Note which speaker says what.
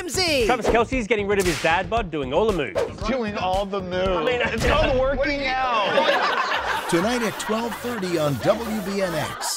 Speaker 1: TMZ.
Speaker 2: Travis Kelce's getting rid of his dad bod, doing all the moves.
Speaker 3: Doing all the moves.
Speaker 2: I mean,
Speaker 3: it's called working out.
Speaker 4: Tonight at 12:30 on WBNX.